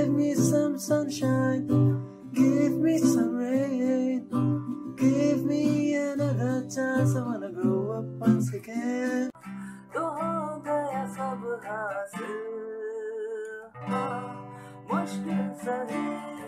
Give me some sunshine, give me some rain, give me another chance, I wanna grow up once again. तो हो गया सब हासिल, हाँ मुश्किल सही